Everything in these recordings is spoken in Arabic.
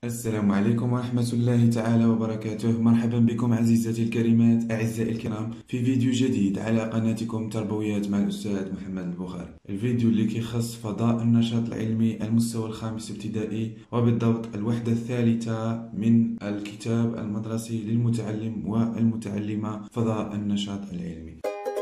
السلام عليكم ورحمة الله تعالى وبركاته. مرحبا بكم عزيزاتي الكريمات، أعزائي الكرام، في فيديو جديد على قناتكم تربويات مع الأستاذ محمد البخاري. الفيديو اللي كيخص فضاء النشاط العلمي المستوى الخامس ابتدائي، وبالضبط الوحدة الثالثة من الكتاب المدرسي للمتعلم والمتعلمة، فضاء النشاط العلمي.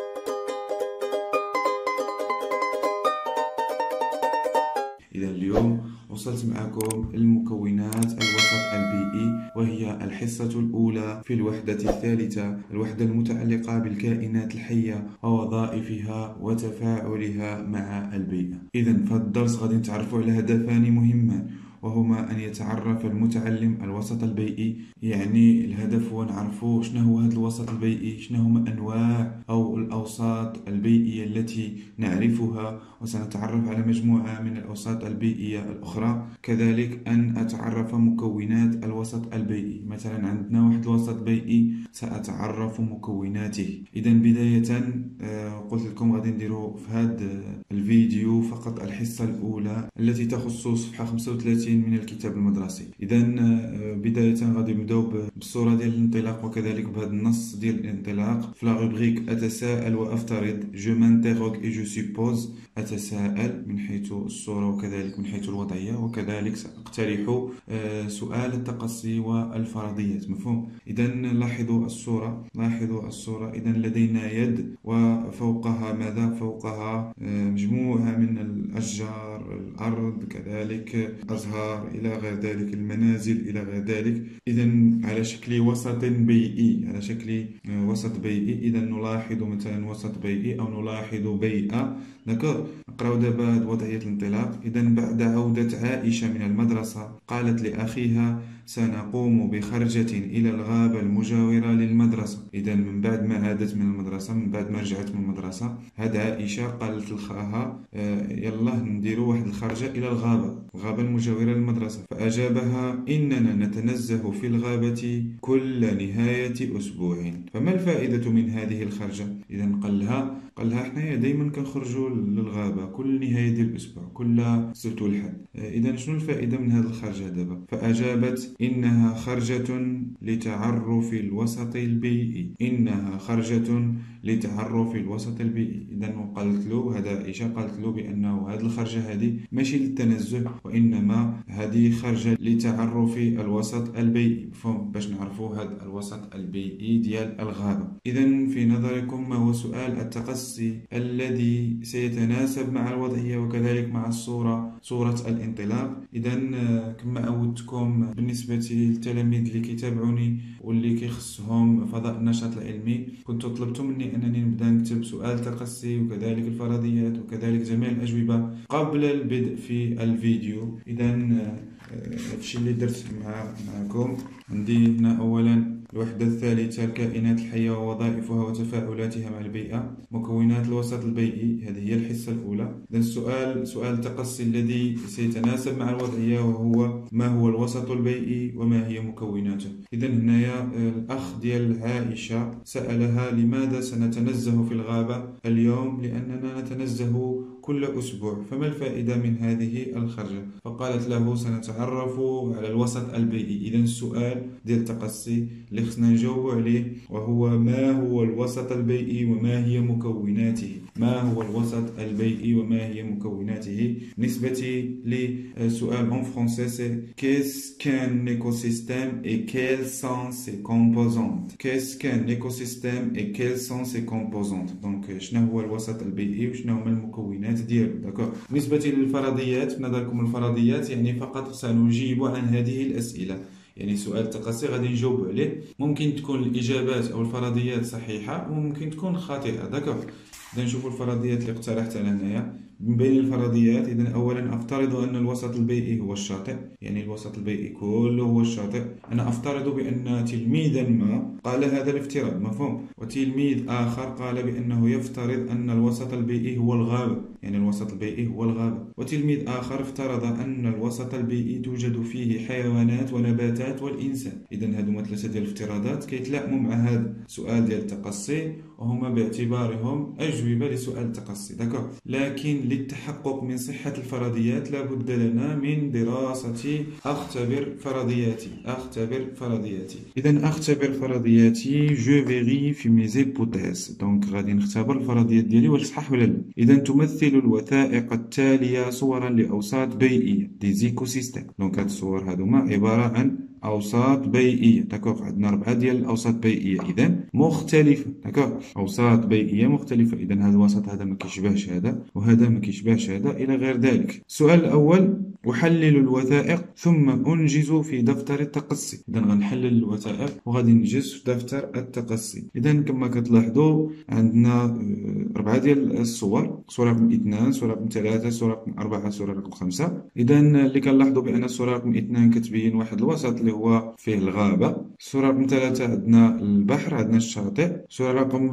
إذا اليوم وصلت معكم المكونات الوسط البيئي، وهي الحصة الأولى في الوحدة الثالثة، الوحدة المتعلقة بالكائنات الحية ووظائفها وتفاعلها مع البيئة. إذا فالدرس غادي نتعرفوا على هدفان مهمان، وهما أن يتعرف المتعلم الوسط البيئي، يعني الهدف هو نعرفوا شنو هو هذا الوسط البيئي، شنو هما أنواع أو الأوساط البيئية التي نعرفها، وسنتعرف على مجموعة من الأوساط البيئية الأخرى. كذلك أن أتعرف مكونات الوسط البيئي، مثلا عندنا واحد الوسط بيئي سأتعرف مكوناته. إذا بداية قلت لكم غادي نديروا في هذا الفيديو فقط الحصة الأولى التي تخص صفحة 35 من الكتاب المدرسي. إذا بداية غادي نبداو بالصورة ديال الانطلاق، وكذلك بهذا النص ديال الانطلاق. في لا روبريك أتساءل وأفترض، جو مانتيغوغ اي جو سوبوز، أتساءل من حيث الصورة وكذلك من حيث الوضعية، وكذلك سأقترح سؤال التقصي والفرضيات. مفهوم؟ إذا لاحظوا الصورة، إذا لدينا يد وفوقها ماذا؟ فوقها مجموعة من الأشجار، الأرض، كذلك أزهار إلى غير ذلك، المنازل إلى غير ذلك. إذا على شكل وسط بيئي، إذا نلاحظ مثلا وسط بيئي أو نلاحظ بيئة. نقرأ دابا وضعية الانطلاق. إذا بعد عودة عائشة من المدرسة قالت لأخيها سنقوم بخرجة إلى الغابة المجاورة للمدرسة. إذا من بعد ما عادت من المدرسة، من بعد ما رجعت من المدرسة، هاد عائشة قالت لخاها يلا نديروا واحد الخرجة إلى الغابة المجاورة للمدرسة. فأجابها إننا نتنزه في الغابة كل نهاية أسبوع، فما الفائدة من هذه الخرجة؟ إذا قال لها حنايا دايما كنخرجوا للغابة كل نهاية ديال الأسبوع، كل سبت والحد. إذا شنو الفائدة من هذه الخرجة دابا؟ فأجابت إنها خرجة لتعرف الوسط البيئي، إذا قالت له هذا عائشة قالت له بأنه هذه الخرجة هذه ماشي للتنزه، وإنما هذه خرجة لتعرف الوسط البيئي، باش نعرفوا هذا الوسط البيئي ديال الغابة. إذا في نظركم ما هو سؤال التقصي الذي سيتناسب مع الوضعية وكذلك مع صورة الانطلاق؟ إذا كما عودتكم بالنسبة للتلاميذ اللي كيتابعوني واللي كيخصهم فضاء النشاط العلمي، كنت طلبتم مني أنني نبدأ نكتب سؤال تقصي وكذلك الفرضيات وكذلك جميع الأجوبة قبل البدء في الفيديو. إذا هادشي اللي درت معكم. عندي هنا أولا الوحدة الثالثة، الكائنات الحية ووظائفها وتفاعلاتها مع البيئة، مكونات الوسط البيئي، هذه هي الحصة الأولى. إذا سؤال التقصي الذي سيتناسب مع الوضعية، وهو ما هو الوسط البيئي وما هي مكوناته. إذا هنايا الأخ ديال عائشة سألها لماذا سنتنزه في الغابة اليوم؟ لأننا نتنزه كل أسبوع، فما الفائدة من هذه الخرجة؟ فقالت له سنتعرف على الوسط البيئي. إذا السؤال ديال التقصي اللي خصنا نجاوب عليه وهو ما هو الوسط البيئي وما هي مكوناته. بالنسبة لسؤال en français c'est qu'est-ce qu'un écosystème et quelles sont ses composantes. donc شنو هو الوسط البيئي وشنو هما المكونات ديالو. داكور. بالنسبة للفرضيات، نظركم الفرضيات يعني فقط سنجيب عن هذه الأسئلة، يعني سؤال تقصي غادي نجاوب عليه. ممكن تكون الإجابات أو الفرضيات صحيحة وممكن تكون خاطئة. داكور. إذا نشوفوا الفرضيات اللي اقترحتها هنايا. من بين الفرضيات، إذا أولا أفترض أن الوسط البيئي هو الشاطئ، يعني الوسط البيئي كله هو الشاطئ. أنا أفترض بأن تلميذا ما قال هذا الافتراض، مفهوم، وتلميذ آخر قال بأنه يفترض أن الوسط البيئي هو الغابة، يعني الوسط البيئي هو الغابة، وتلميذ آخر افترض أن الوسط البيئي توجد فيه حيوانات ونباتات والإنسان. إذا هادو ثلاثة ديال الافتراضات كيتلائموا مع هذا السؤال ديال التقصي، وهما باعتبارهم أجوبة لسؤال التقصي. داكور. لكن للتحقق من صحة الفرضيات لابد لنا من دراسة أختبر فرضياتي. إذا أختبر فرضياتي، جو فيريفي مي زيبوتيز. دونك غادي نختبر الفرضيات ديالي واش صح ولا لا. إذا تمثل الوثائق التالية صورا لأوساط بيئية، دي زيكو سيستيم. دونك هاد الصور هادوما عبارة عن أوساط بيئية. داكوغ، عندنا 4 ديال الأوساط بيئية إذا مختلفة. داكوغ، أوساط بيئية مختلفة. إذا هذا الوسط هذا ما كيشبهش هذا، وهذا ما كيشبهش هذا، إلى غير ذلك. السؤال الأول: أحلل الوثائق ثم أنجز في دفتر التقصي. إذا غنحلل الوثائق وغادي ننجز في دفتر التقصي. إذا كما كتلاحظوا عندنا 4 ديال الصور: صورة رقم 2، صورة رقم 3، صورة رقم 4، صورة رقم 5. إذا اللي كنلاحظوا بأن الصورة رقم 2 كتبين واحد الوسط اللي هو فيه الغابة. الصورة رقم 3 عندنا البحر، عندنا الشاطئ. الصورة رقم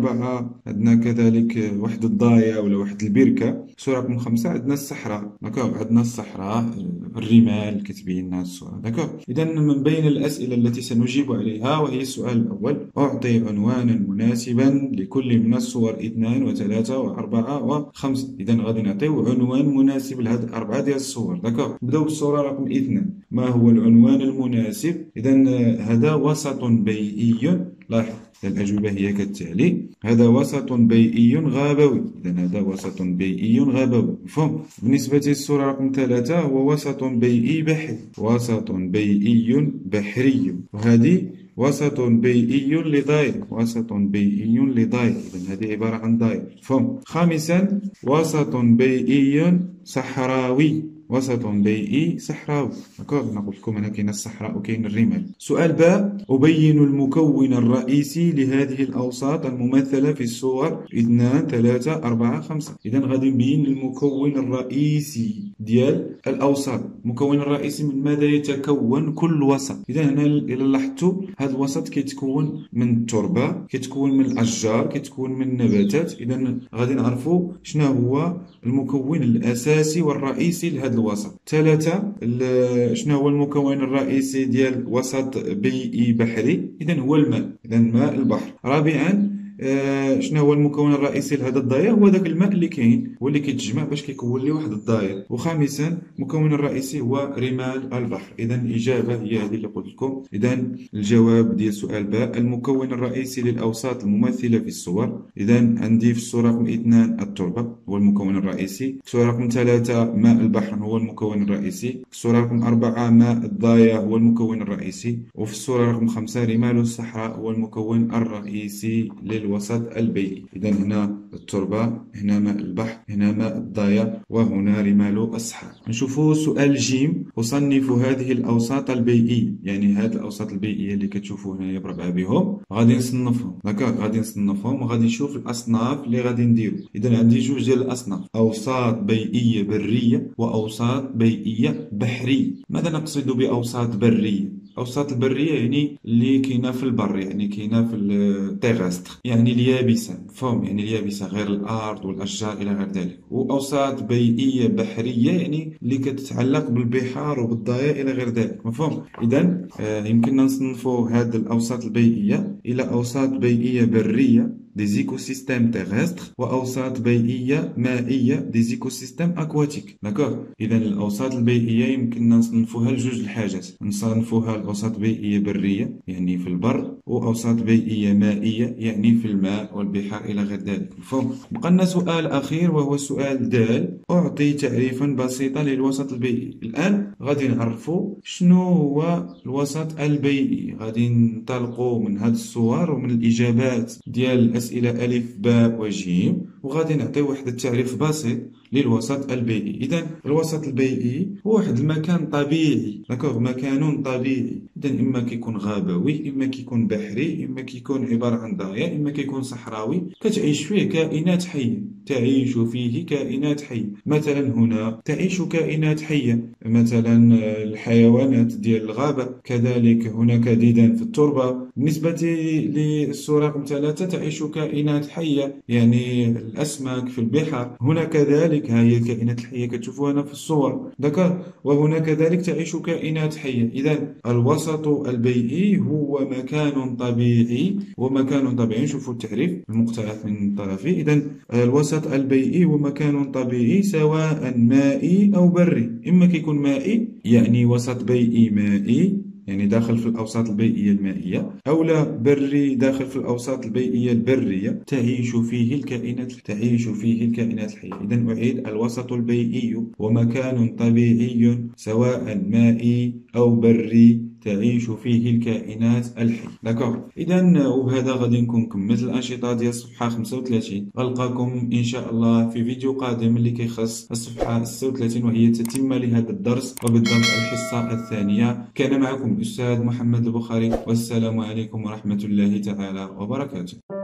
4 عندنا كذلك واحد الضايع ولا واحد البركة. الصورة رقم 5 عندنا الصحراء. داكوغ، عندنا الصحراء، الرمال كتبين لنا الصورة. داكوغ، إذا من بين الأسئلة التي سنجيب عليها وهي السؤال الأول: أعطي عنوانا مناسبا لكل من الصور 2 و3 و4 و5. إذا غادي نعطيو عنوان مناسب لهاد 4 ديال الصور. داكوغ، نبداو بالصورة رقم 2. ما هو العنوان المناسب؟ إذا هذا وسط بيئي. لاحظ الأجوبة هي كالتالي: هذا وسط بيئي غابوي. إذا هذا وسط بيئي غابوي، مفهوم؟ بالنسبة للصورة رقم 3 هو وسط بيئي بحري. وسط بيئي بحري. وهذه وسط بيئي لضايع. وسط بيئي لضايع. إذا هذه عبارة عن ضايع، مفهوم؟ خامسا: وسط بيئي صحراوي. وسط بيئي صحراوي. داكوغ، نقول لكم هنا كاين الصحراء وكاين الرمال. سؤال باء: أبين المكون الرئيسي لهذه الأوساط الممثلة في الصور 2 3 4 5. إذا غادي نبين المكون الرئيسي ديال الأوساط. المكون الرئيسي من ماذا يتكون كل وسط؟ إذا هنا إلا لاحظتوا هذا الوسط كيتكون من التربة، كيتكون من الأشجار، كيتكون من النباتات. إذا غادي نعرفوا شنو هو المكون الأساسي والرئيسي لهذا الوسط. 3: شنو هو المكون الرئيسي ديال وسط بيئي بحري؟ إذا هو الماء. إذا ماء البحر. رابعا: شنو هو المكون الرئيسي لهذا الضايع؟ هو داك الماء اللي كاين، هو اللي كيتجمع باش كيكون لي واحد الضايع. وخامسا: المكون الرئيسي هو رمال البحر. اذا الاجابه هي هذه اللي قلت لكم. اذا الجواب ديال سؤال باء: المكون الرئيسي للاوساط الممثله في الصور. اذا عندي في الصوره رقم 2 التربه هو المكون الرئيسي. الصوره رقم 3 ماء البحر هو المكون الرئيسي. الصوره رقم 4 ماء الضايع هو المكون الرئيسي. وفي الصوره رقم 5 رمال الصحراء هو المكون الرئيسي للوسط البيئي. إذا هنا التربة، هنا ماء البحر، هنا ماء الضايع، وهنا رمال الصحراء. نشوفوا سؤال جيم: أصنف هذه الأوساط البيئية. يعني هذه الأوساط البيئية اللي كتشوفوا هنا بربعة بهم غادي نصنفهم. غادي نصنفهم وغادي نشوف الأصناف اللي غادي نديرو. إذا عندي جوج ديال الأصناف: أوساط بيئية برية وأوساط بيئية بحرية. ماذا نقصد بأوساط برية؟ أوساط البرية يعني اللي كاينة في البر، يعني كاينة في التيغاستر، يعني اليابسة، مفهوم؟ يعني اليابسة غير الأرض والأشجار إلى غير ذلك. وأوساط بيئية بحرية يعني اللي كتتعلق بالبحار وبالضياء إلى غير ذلك، مفهوم؟ إذا يمكننا نصنفوا هذه الأوساط البيئية إلى أوساط بيئية برية دي زيكوسيستيم تيغستر وأوساط بيئية مائية دي زيكوسيستيم أكواتيك. داكوغ، إذا الأوساط البيئية يمكننا نصنفوها لجوج الحاجات: نصنفوها الأوساط بيئية برية يعني في البر، وأوساط بيئية مائية يعني في الماء والبحار إلى غير ذلك، مفهوم؟ بقى لنا سؤال أخير وهو سؤال د: أعطي تعريفا بسيطا للوسط البيئي. الآن غادي نعرفوا شنو هو الوسط البيئي. غادي ننطلقوا من هذه الصور ومن الإجابات ديال أسئلة ألف باء وجيم، وغادي نعطي واحد التعريف بسيط للوسط البيئي. إذا الوسط البيئي هو واحد المكان طبيعي، داكوغ، مكان طبيعي. إذا إما كيكون غابوي، إما كيكون بحري، إما كيكون عبارة عن ضايع، إما كيكون صحراوي، كتعيش فيه كائنات حية، تعيش فيه كائنات حية. مثلا هنا تعيش كائنات حية، مثلا الحيوانات ديال الغابة، كذلك هناك ديدان في التربة. بالنسبة للصورة رقم 3 تعيش كائنات حية يعني الأسماك في البحر. هنا كذلك كذلك ها هي الكائنات الحية كتشوفوها هنا في الصور ذكر، وهنا كذلك تعيش كائنات حية. إذا الوسط البيئي هو مكان طبيعي، ومكان طبيعي نشوفوا التعريف المقترح من طرفي. إذا الوسط البيئي هو مكان طبيعي سواء مائي أو بري. إما كيكون مائي يعني وسط بيئي مائي يعني داخل في الأوساط البيئية المائية، أو لا بري داخل في الأوساط البيئية البرية تعيش فيه الكائنات الحية. إذا أعيد: الوسط البيئي ومكان طبيعي سواء مائي أو بري تعيش فيه الكائنات الحية. داكوغ. إذا وبهذا غادي نكون كملت الأنشطة ديال الصفحة 35. غنلقاكم إن شاء الله في فيديو قادم اللي كيخص الصفحة 36 وهي تتمة لهذا الدرس وبالضبط الحصة الثانية. كان معكم الأستاذ محمد البخاري، والسلام عليكم ورحمة الله تعالى وبركاته.